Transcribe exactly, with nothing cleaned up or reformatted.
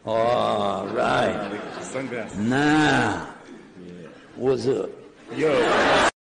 All right. Uh, sunglasses. Now, Yeah. what's up? Yo.